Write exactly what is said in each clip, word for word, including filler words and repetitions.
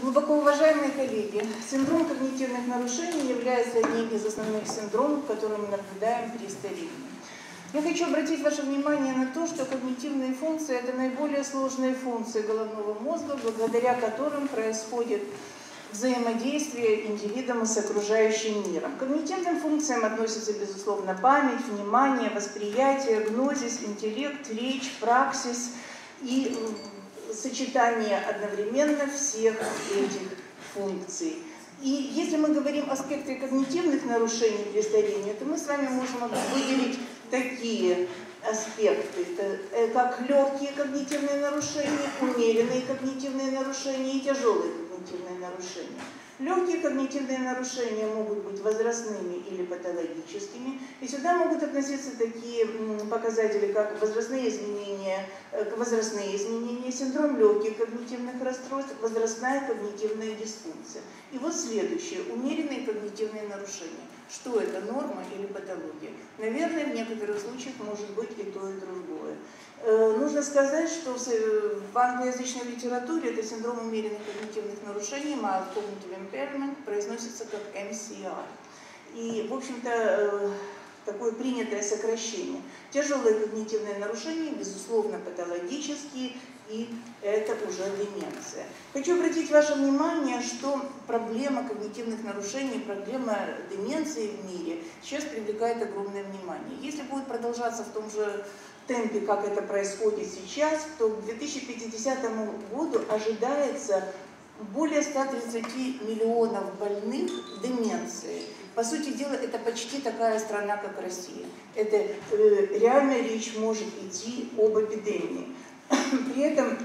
Глубоко уважаемые коллеги, синдром когнитивных нарушений является одним из основных синдромов, которые мы наблюдаем при старении. Я хочу обратить ваше внимание на то, что когнитивные функции – это наиболее сложные функции головного мозга, благодаря которым происходит взаимодействие индивидуума с окружающим миром. К когнитивным функциям относятся, безусловно, память, внимание, восприятие, гнозис, интеллект, речь, праксис и сочетание одновременно всех этих функций. И если мы говорим о спектре когнитивных нарушений при старении, то мы с вами можем выделить такие аспекты, это как легкие когнитивные нарушения, умеренные когнитивные нарушения и тяжелые когнитивные нарушения. Легкие когнитивные нарушения могут быть возрастными или патологическими, и сюда могут относиться такие показатели, как возрастные изменения, возрастные изменения, синдром легких когнитивных расстройств, возрастная когнитивная дисфункция. И вот следующее, умеренные когнитивные нарушения. Что это, норма или патология? Наверное, в некоторых случаях может быть и то, и другое. Нужно сказать, что в англоязычной литературе это синдром умеренных когнитивных нарушений, mild cognitive impairment, произносится как эм си ай. И, в общем-то, такое принятое сокращение. Тяжелые когнитивные нарушения, безусловно, патологические, и это уже деменция. Хочу обратить ваше внимание, что проблема когнитивных нарушений, проблема деменции в мире сейчас привлекает огромное внимание. Если будет продолжаться в том же темпе, как это происходит сейчас, то к две тысячи пятидесятому году ожидается более ста тридцати миллионов больных деменцией. По сути дела, это почти такая страна, как Россия. Это э, реально речь может идти об эпидемии. При этом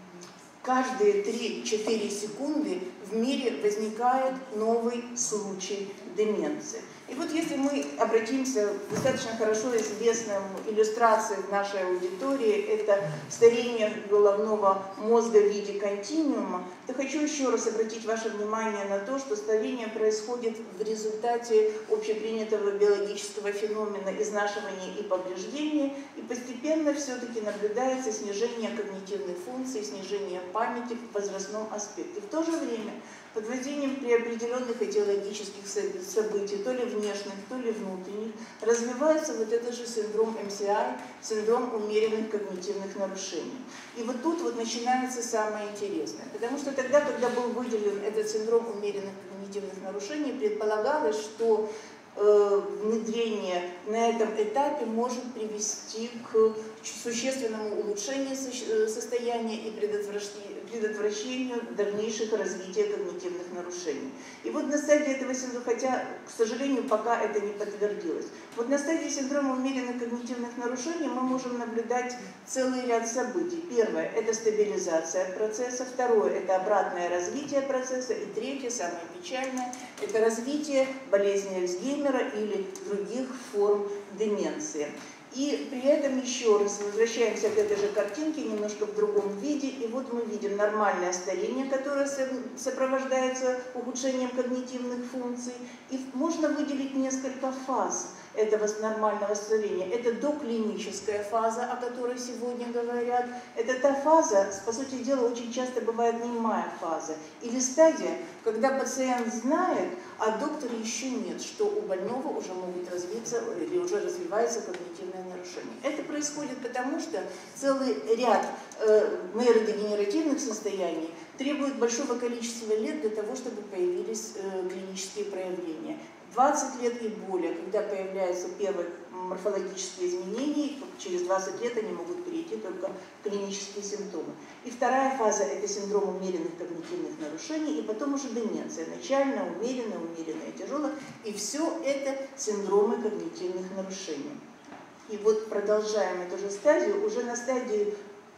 каждые три-четыре секунды в мире возникает новый случай деменции. И вот если мы обратимся к достаточно хорошо известным иллюстрациям в нашей аудитории, это старение головного мозга в виде континуума, то хочу еще раз обратить ваше внимание на то, что старение происходит в результате общепринятого биологического феномена изнашивания и повреждения, и постепенно все-таки наблюдается снижение когнитивных функций, снижение памяти в возрастном аспекте. В то же время под воздействием при определенных этиологических событий, то ли внешних, то ли внутренних, развивается вот этот же синдром эм си ай, синдром умеренных когнитивных нарушений. И вот тут вот начинается самое интересное, потому что тогда, когда был выделен этот синдром умеренных когнитивных нарушений, предполагалось, что э, внедрение на этом этапе может привести к существенному улучшению состояния и предотвращению предотвращению дальнейших развития когнитивных нарушений. И вот на стадии этого синдрома, хотя, к сожалению, пока это не подтвердилось, вот на стадии синдрома умеренных когнитивных нарушений мы можем наблюдать целый ряд событий. Первое – это стабилизация процесса, второе – это обратное развитие процесса, и третье, самое печальное, это развитие болезни Альцгеймера или других форм деменции. И при этом еще раз возвращаемся к этой же картинке, немножко в другом виде. И вот мы видим нормальное старение, которое сопровождается ухудшением когнитивных функций. И можно выделить несколько фаз этого нормального старения. Это доклиническая фаза, о которой сегодня говорят. Это та фаза, по сути дела, очень часто бывает немая фаза. Или стадия, когда пациент знает, а доктор еще нет, что у больного уже могут развиться или уже развивается когнитивное нарушение. Это происходит потому, что целый ряд э, нейродегенеративных состояний требует большого количества лет для того, чтобы появились э, клинические проявления. двадцать лет и более, когда появляются первые морфологические изменения, через двадцать лет они могут перейти только в клинические симптомы. И вторая фаза – это синдром умеренных когнитивных нарушений, и потом уже деменция, начальная, умеренная, умеренная, тяжелая, и все это синдромы когнитивных нарушений. И вот продолжаем эту же стадию, уже на стадии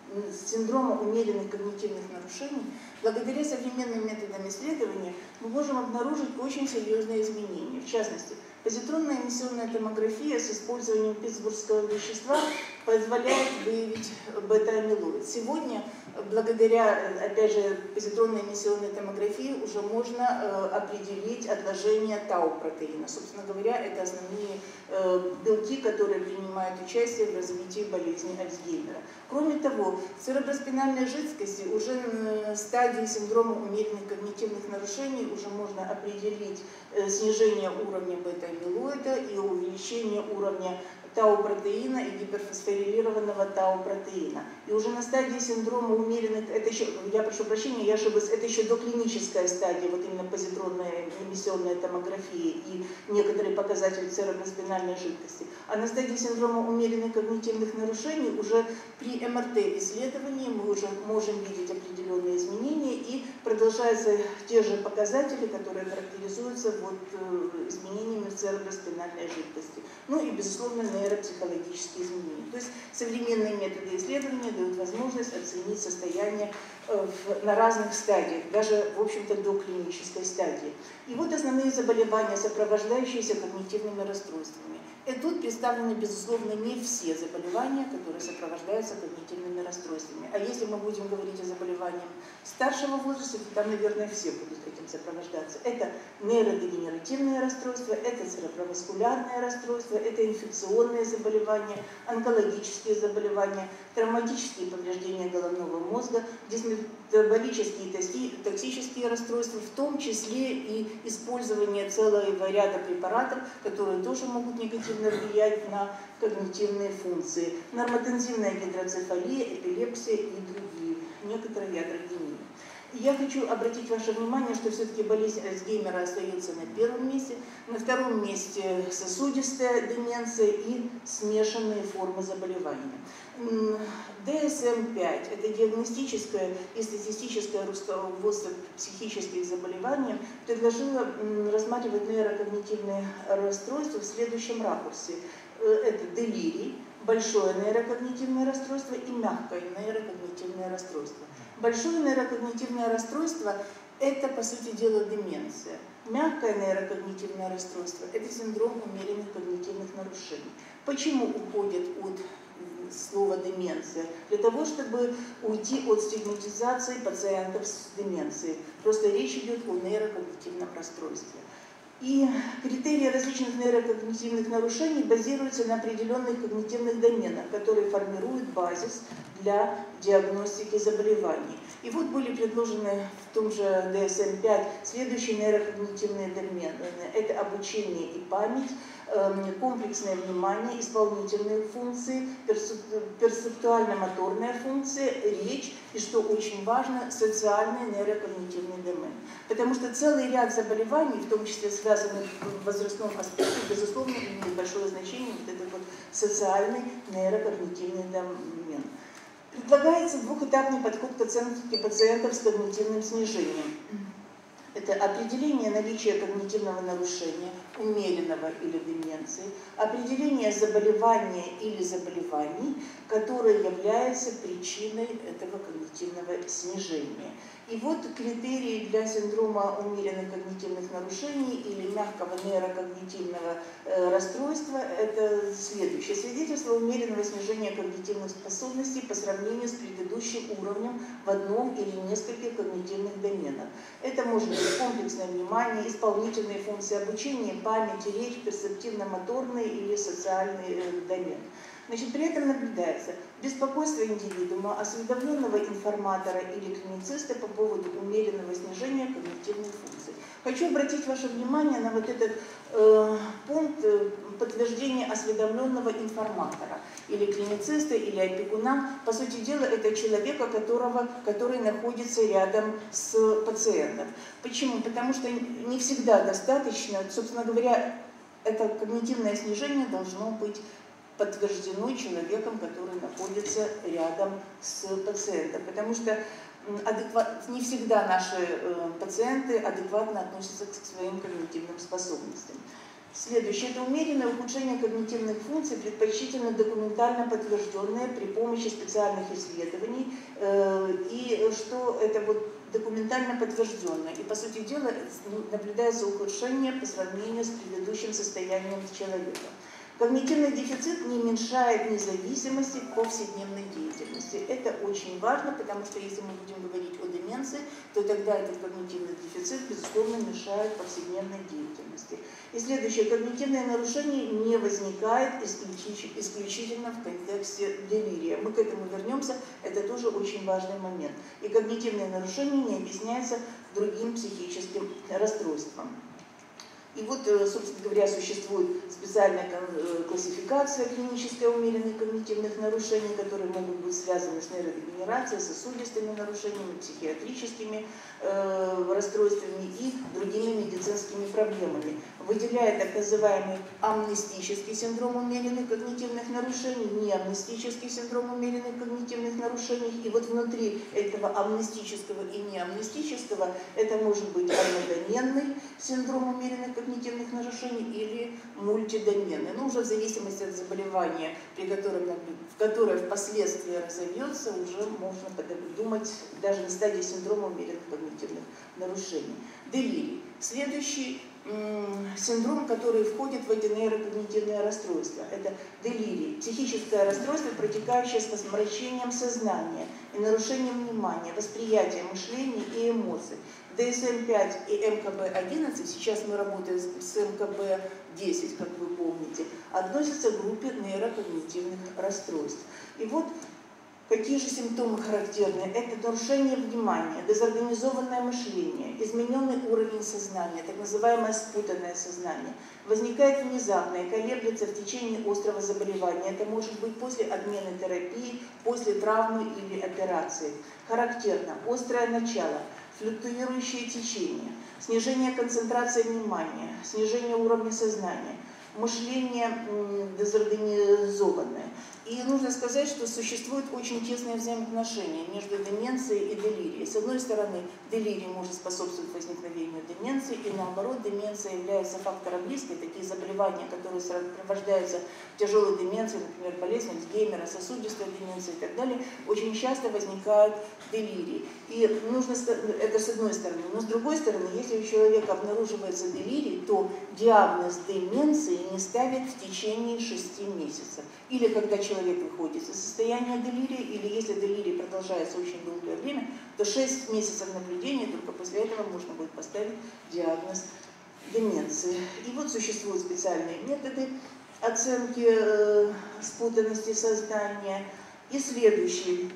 синдрома умеренных когнитивных нарушений, благодаря современным методам исследования мы можем обнаружить очень серьезные изменения. В частности, позитронная эмиссионная томография с использованием питтсбургского вещества позволяет выявить бета-амилоид. Сегодня, благодаря, опять же, позитронной эмиссионной томографии, уже можно э, определить отложение тау-протеина. Собственно говоря, это основные э, белки, которые принимают участие в развитии болезни Альцгеймера. Кроме того, в цереброспинальной жидкости уже на стадии синдрома умеренных когнитивных нарушений уже можно определить э, снижение уровня бета-амилоида и увеличение уровня тау-протеина и гиперфосфорилированного тау-протеина. И уже на стадии синдрома умеренных, это еще, я прошу прощения, я ошиблась, это еще доклиническая стадия, вот именно позитронная эмиссионная томография и некоторые показатели цереброспинальной жидкости. А на стадии синдрома умеренных когнитивных нарушений уже при эм эр тэ-исследовании мы уже можем видеть определенные изменения и продолжаются те же показатели, которые характеризуются вот, изменениями в цереброспинальной жидкости. Ну и, безусловно, нейропсихологические изменения. То есть современные методы исследования дают возможность оценить состояние в, на разных стадиях, даже, в общем-то, до клинической стадии. И вот основные заболевания, сопровождающиеся когнитивными расстройствами. И тут представлены, безусловно, не все заболевания, которые сопровождаются когнитивными расстройствами. А если мы будем говорить о заболеваниях старшего возраста, то там, наверное, все будут этим сопровождаться. Это нейродегенеративные расстройства, это цереброваскулярные расстройства, это инфекционные заболевания, онкологические заболевания, травматические повреждения головного мозга, дисметаболические и токсические расстройства, в том числе и использование целого ряда препаратов, которые тоже могут негативно влиять на когнитивные функции. Нормотензивная гидроцефалия, эпилепсия и другие, некоторые ятрогении. Я хочу обратить ваше внимание, что все-таки болезнь Альцгеймера остается на первом месте, на втором месте сосудистая деменция и смешанные формы заболевания. дэ эс эм пять – это диагностическое и статистическое руководство психических заболеваний, предложило рассматривать нейрокогнитивные расстройства в следующем ракурсе. Это делирий, большое нейрокогнитивное расстройство и мягкое нейрокогнитивное расстройство. Большое нейрокогнитивное расстройство – это, по сути дела, деменция. Мягкое нейрокогнитивное расстройство – это синдром умеренных когнитивных нарушений. Почему уходят от слова деменция? Для того, чтобы уйти от стигматизации пациентов с деменцией. Просто речь идет о нейрокогнитивном расстройстве. И критерии различных нейрокогнитивных нарушений базируются на определенных когнитивных доменах, которые формируют базис для диагностики заболеваний. И вот были предложены в том же дэ эс эм пять следующие нейрокогнитивные домены. Это обучение и память, комплексное внимание, исполнительные функции, перцептуально-моторная функция, речь и, что очень важно, социальный нейрокогнитивный домен. Потому что целый ряд заболеваний, в том числе связанных в возрастном аспекте, безусловно, имеет большое значение вот этот вот социальный нейрокогнитивный домен. Предлагается двухэтапный подход к оценке пациентов с когнитивным снижением. Это определение наличия когнитивного нарушения, умеренного или деменции, определение заболевания или заболеваний, которые являются причиной этого когнитивного снижения. И вот критерии для синдрома умеренных когнитивных нарушений или мягкого нейрокогнитивного э, расстройства – это следующее. Свидетельство умеренного снижения когнитивных способностей по сравнению с предыдущим уровнем в одном или нескольких когнитивных доменах. Это может быть комплексное внимание, исполнительные функции обучения, память, речь, перцептивно-моторный или социальный э, домен. Значит, при этом наблюдается беспокойство индивидуума, осведомленного информатора или клинициста по поводу умеренного снижения когнитивных функций. Хочу обратить ваше внимание на вот этот э, пункт э, подтверждения осведомленного информатора или клинициста, или опекуна. По сути дела, это человека, которого, который находится рядом с пациентом. Почему? Потому что не всегда достаточно, собственно говоря, это когнитивное снижение должно быть подтверждено человеком, который находится рядом с пациентом. Потому что адекват, не всегда наши э, пациенты адекватно относятся к своим когнитивным способностям. Следующее – это умеренное ухудшение когнитивных функций, предпочтительно документально подтвержденное при помощи специальных исследований, э, и что это вот документально подтвержденное. И, по сути дела, наблюдается ухудшение по сравнению с предыдущим состоянием человека. Когнитивный дефицит не уменьшает независимости в повседневной деятельности. Это очень важно, потому что если мы будем говорить о деменции, то тогда этот когнитивный дефицит, безусловно, мешает повседневной деятельности. И следующее. Когнитивное нарушение не возникает исключительно в контексте делирия. Мы к этому вернемся, это тоже очень важный момент. И когнитивное нарушение не объясняется другим психическим расстройством. И вот, собственно говоря, существует специальная классификация клинической умеренных когнитивных нарушений, которые могут быть связаны с нейродегенерацией, сосудистыми нарушениями, психиатрическими э, расстройствами и другими медицинскими проблемами. Выделяет так называемый амнестический синдром умеренных когнитивных нарушений, неамнестический синдром умеренных когнитивных нарушений. И вот внутри этого амнестического и неамнестического это может быть однодоменный синдром умеренных когнитивных нарушений или мультидоменный. Ну, уже в зависимости от заболевания, при котором, в которое впоследствии разовьется, уже можно думать даже на стадии синдрома умеренных когнитивных нарушений. Делирий. Следующий синдром, который входит в эти нейрокогнитивные расстройства. Это делирий, психическое расстройство, протекающее с помрачением сознания и нарушением внимания, восприятия, мышления и эмоций. ди эс эм пять и эм ка бэ одиннадцать, сейчас мы работаем с эм ка бэ десять, как вы помните, относятся к группе нейрокогнитивных расстройств. И вот какие же симптомы характерны? Это нарушение внимания, дезорганизованное мышление, измененный уровень сознания, так называемое спутанное сознание. Возникает внезапно и колеблется в течение острого заболевания. Это может быть после отмены терапии, после травмы или операции. Характерно острое начало, флуктуирующее течение, снижение концентрации внимания, снижение уровня сознания, мышление дезорганизованное. И нужно сказать, что существует очень тесное взаимоотношение между деменцией и делирией. С одной стороны, делирий может способствовать возникновению деменции, и наоборот, деменция является фактором риска. Такие заболевания, которые сопровождаются тяжелой деменцией, например, болезнь Альцгеймера, сосудистая деменция и так далее, очень часто возникают делирии. И нужно, это с одной стороны. Но с другой стороны, если у человека обнаруживается делирий, то диагноз деменции не ставят в течение шести месяцев. Или когда человек выходит из состояния делирия, или если делирий продолжается очень долгое время, то шесть месяцев наблюдения, только после этого можно будет поставить диагноз деменции. И вот существуют специальные методы оценки э, спутанности сознания. И следующий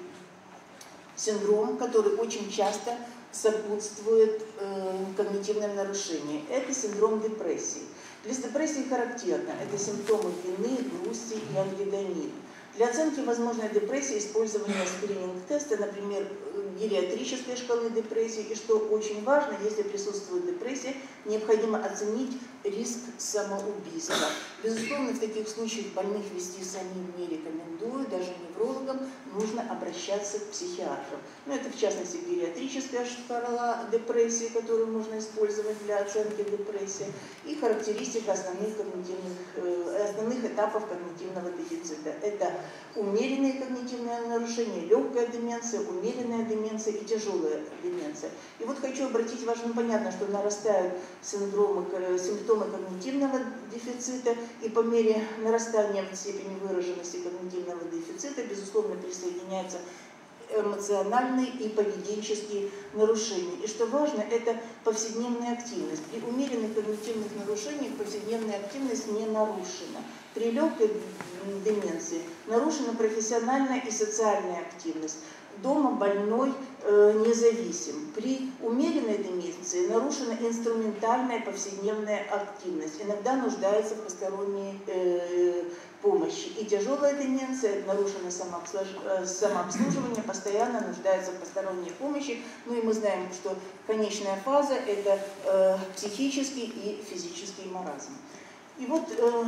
синдром, который очень часто сопутствует э, когнитивным нарушениям, это синдром депрессии. Для депрессии характерно это симптомы вины, грусти и ангидонии. Для оценки возможной депрессии использование скрининг-теста, например, гериатрической шкалы депрессии. И что очень важно, если присутствует депрессия, необходимо оценить риск самоубийства. Безусловно, в таких случаях больных вести самим не рекомендую, даже неврологам нужно обращаться к психиатру. Ну, это в частности гериатрическая шкала депрессии, которую можно использовать для оценки депрессии, и характеристика основных, когнитивных, э, основных этапов когнитивного дефицита. Это умеренные когнитивные нарушения, легкая деменция, умеренная деменция и тяжелая деменция. И вот хочу обратить ваше внимание, понятно, что нарастают синдромы, симптомы когнитивного дефицита, и по мере нарастания степени выраженности когнитивного дефицита, безусловно, присоединяются эмоциональные и поведенческие нарушения. И что важно, это повседневная активность. При умеренных когнитивных нарушениях повседневная активность не нарушена. При легкой деменции нарушена профессиональная и социальная активность. Дома больной э, независим. При умеренной деменции нарушена инструментальная повседневная активность. Иногда нуждается в посторонней э, помощи. И тяжелая деменция, нарушено самообслуживание, постоянно нуждается в посторонней помощи. Ну и мы знаем, что конечная фаза – это э, психический и физический маразм. И вот э,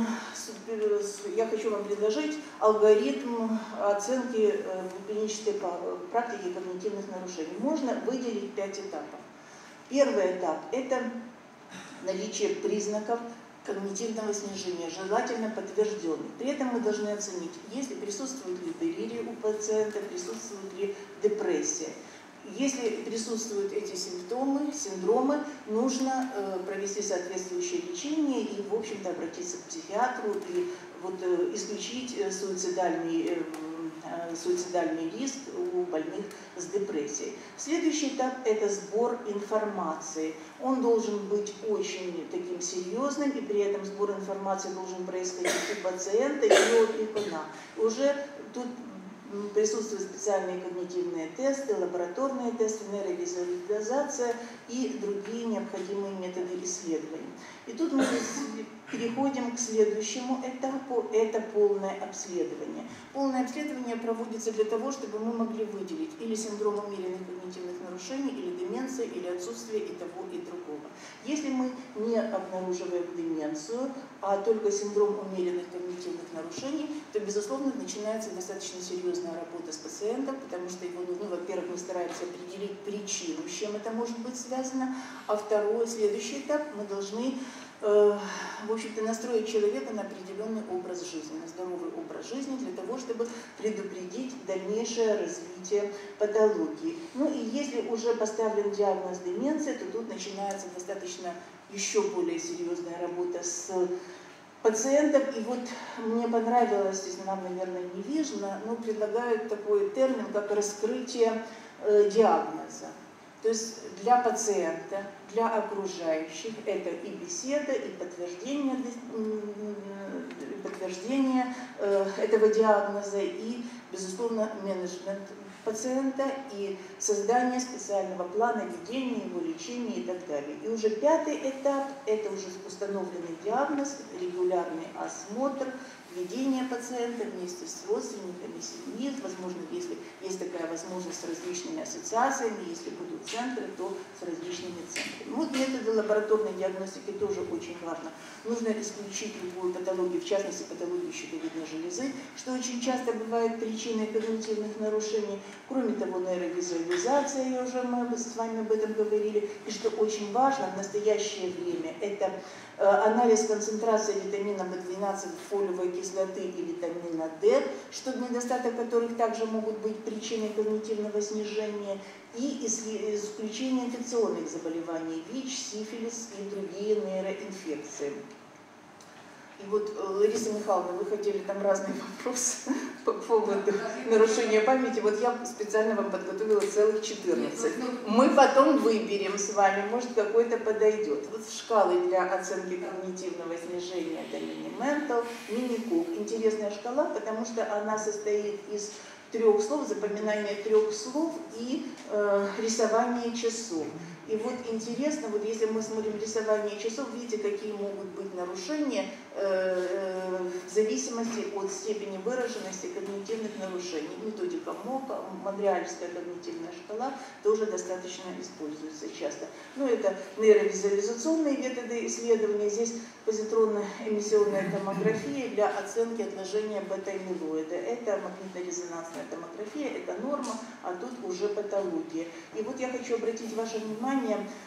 я хочу вам предложить алгоритм оценки э, клинической практики когнитивных нарушений. Можно выделить пять этапов. Первый этап – это наличие признаков когнитивного снижения, желательно подтвержденных. При этом мы должны оценить, если присутствует ли делирий у пациента, присутствует ли депрессия. Если присутствуют эти симптомы, синдромы, нужно э, провести соответствующее лечение и, в общем-то, обратиться к психиатру и вот, исключить суицидальный, суицидальный риск у больных с депрессией. Следующий этап – это сбор информации. Он должен быть очень таким серьезным, и при этом сбор информации должен происходить у пациента и у опекуна. Уже тут присутствуют специальные когнитивные тесты, лабораторные тесты, нейровизуализация и другие необходимые методы исследований. И тут мы переходим к следующему этапу – это полное обследование. Полное обследование проводится для того, чтобы мы могли выделить или синдром умеренных когнитивных нарушений, или деменция, или отсутствие и того, и другого. Если мы не обнаруживаем деменцию, а только синдром умеренных когнитивных нарушений, то, безусловно, начинается достаточно серьезная работа с пациентом, потому что его, ну, во-первых, мы стараемся определить причину, с чем это может быть связано, а второй, следующий этап, мы должны в общем-то, настроить человека на определенный образ жизни, на здоровый образ жизни, для того, чтобы предупредить дальнейшее развитие патологии. Ну и если уже поставлен диагноз деменция, то тут начинается достаточно еще более серьезная работа с пациентом. И вот мне понравилось, здесь нам, наверное, не видно, но предлагают такой термин, как раскрытие э, диагноза. То есть для пациента, для окружающих это и беседа, и подтверждение, подтверждение этого диагноза, и, безусловно, менеджмент пациента, и создание специального плана ведения его лечения и так далее. И уже пятый этап – это уже установленный диагноз, регулярный осмотр, ведение пациента вместе с родственниками, семьей, возможно, если есть такая возможность, с различными ассоциациями, если будут центры, то с различными центрами. Вот методы лабораторной диагностики тоже очень важно. Нужно исключить любую патологию, в частности патологию щитовидной железы, что очень часто бывает причиной когнитивных нарушений. Кроме того, нейровизуализация, я уже мы с вами об этом говорили, и что очень важно в настоящее время, это анализ концентрации витамина В двенадцать, фолиевой кислоты и витамина D, что недостаток которых также могут быть причиной когнитивного снижения, и исключение инфекционных заболеваний, ВИЧ, сифилис и другие нейроинфекции. И вот, Лариса Михайловна, вы хотели там разные вопросы по поводу нарушения памяти. Вот я специально вам подготовила целых четырнадцать. Мы потом выберем с вами, может, какой-то подойдет. Вот шкалы для оценки когнитивного снижения – это мини-ментал, мини-кук. Интересная шкала, потому что она состоит из трех слов, запоминания трех слов и э, рисования часов. И вот интересно, вот если мы смотрим рисование часов, видите, какие могут быть нарушения э, э, в зависимости от степени выраженности когнитивных нарушений. Методика МОКа, монреальская когнитивная шкала, тоже достаточно используется часто. Ну, это нейровизуализационные методы исследования. Здесь позитронно-эмиссионная томография для оценки отложения бета-амилоида. Это магнитно-резонансная томография, это норма, а тут уже патология. И вот я хочу обратить ваше внимание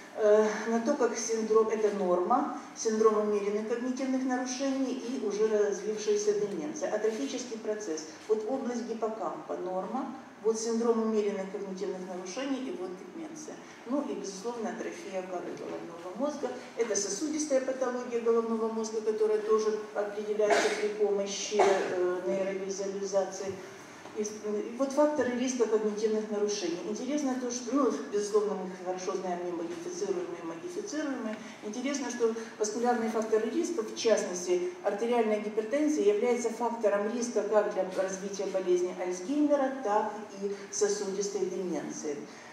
на то, как синдром, это норма, синдром умеренных когнитивных нарушений и уже развившаяся деменция, атрофический процесс. Вот область гиппокампа норма, вот синдром умеренных когнитивных нарушений и вот деменция. Ну и, безусловно, атрофия коры головного мозга. Это сосудистая патология головного мозга, которая тоже определяется при помощи э, нейровизуализации. И вот факторы риска когнитивных нарушений. Интересно то, что, ну, безусловно, мы хорошо знаем немодифицируемые и модифицируемые. Интересно, что васкулярные факторы риска, в частности, артериальная гипертензия, является фактором риска как для развития болезни Альцгеймера, так и сосудистой деменции.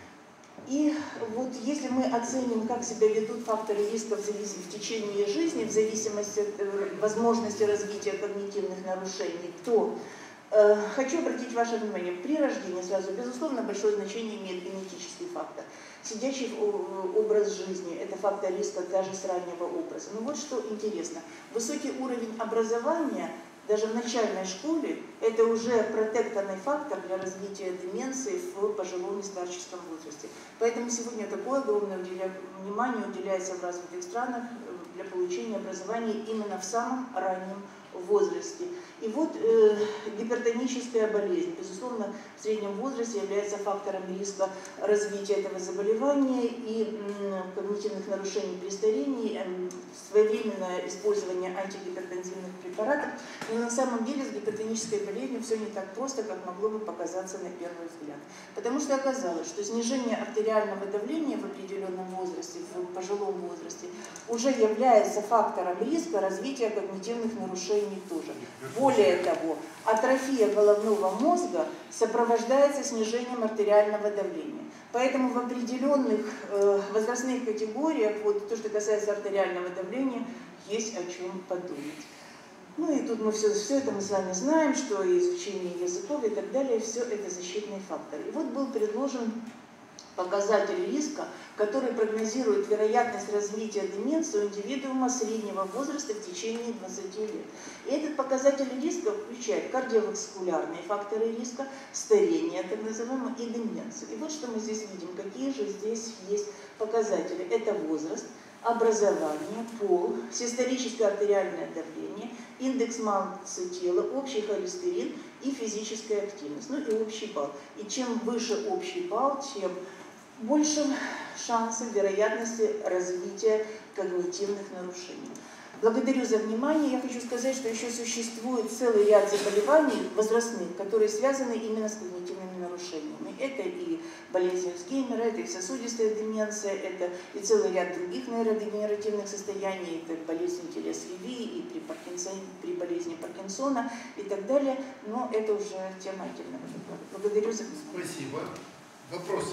И вот если мы оценим, как себя ведут факторы риска в, в течение жизни, в зависимости от возможности развития когнитивных нарушений, то хочу обратить ваше внимание, при рождении сразу, безусловно, большое значение имеет генетический фактор. Сидячий образ жизни – это фактор риска даже с раннего образа. Но вот что интересно, высокий уровень образования даже в начальной школе – это уже протекторный фактор для развития деменции в пожилом и старческом возрасте. Поэтому сегодня такое огромное внимание уделяется в развитых странах для получения образования именно в самом раннем возрасте. И вот э, гипертоническая болезнь, безусловно, в среднем возрасте является фактором риска развития этого заболевания и э, когнитивных нарушений при старении, э, своевременное использование антигипертензивных препаратов, но на самом деле с гипертонической болезнью все не так просто, как могло бы показаться на первый взгляд. Потому что оказалось, что снижение артериального давления в определенном возрасте, в пожилом возрасте, уже является фактором риска развития когнитивных нарушений тоже. Более того, атрофия головного мозга сопровождается снижением артериального давления. Поэтому в определенных э, возрастных категориях, вот то, что касается артериального давления, есть о чем подумать. Ну и тут мы все, все это мы с вами знаем, что и изучение языков и так далее, все это защитные факторы. И вот был предложен показатель риска, который прогнозирует вероятность развития деменции у индивидуума среднего возраста в течение двадцати лет. И этот показатель риска включает кардиоваскулярные факторы риска, старение, так называемое, и деменцию. И вот что мы здесь видим, какие же здесь есть показатели. Это возраст, образование, пол, систолическое артериальное давление, индекс массы тела, общий холестерин и физическая активность, ну и общий балл. И чем выше общий балл, тем больше шансов, вероятности развития когнитивных нарушений. Благодарю за внимание. Я хочу сказать, что еще существует целый ряд заболеваний возрастных, которые связаны именно с когнитивными нарушениями. Это и болезнь Альцгеймера, это и сосудистая деменция, это и целый ряд других нейродегенеративных состояний, это болезнь Телес-Леви и при, Паркинсон, при болезни Паркинсона и так далее. Но это уже тема отдельного доклада. Благодарю за внимание. Спасибо. Вопросы?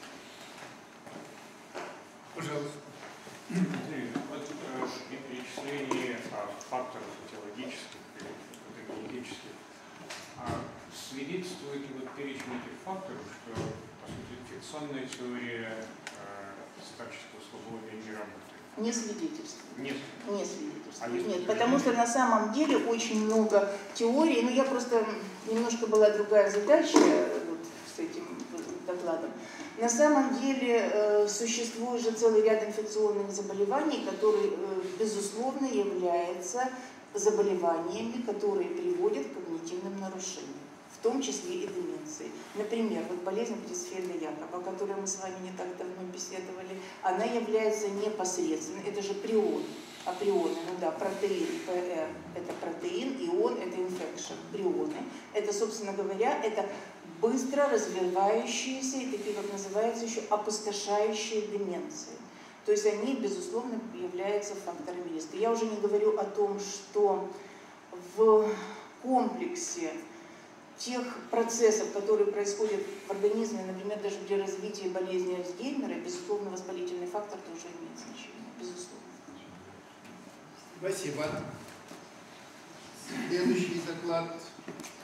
Пожалуйста. Вот при перечислении факторов физиологических и генетических свидетельствует ли вот перечень этих факторов, что, по сути, инфекционная теория старческого слабоумия не работает? Не свидетельствует. Нет. Не свидетельствует. А Нет, потому что на самом деле очень много теорий. Ну, я просто немножко была другая задача вот, с этим докладом. На самом деле э, существует же целый ряд инфекционных заболеваний, которые, э, безусловно, являются заболеваниями, которые приводят к когнитивным нарушениям, в том числе и деменции. Например, вот болезнь Крицфельда-Якоба, о которой мы с вами не так давно беседовали, она является непосредственно, это же прион, а прионы, ну да, протеин, ПР, это протеин, ион, это инфекшн, прионы, это, собственно говоря, это быстро развивающиеся и такие, как называются еще, опустошающие деменции. То есть они, безусловно, являются факторами риска. Я уже не говорю о том, что в комплексе тех процессов, которые происходят в организме, например, даже при развитии болезни Альцгеймера, безусловно, воспалительный фактор тоже имеет значение. Безусловно. Спасибо. Следующий доклад.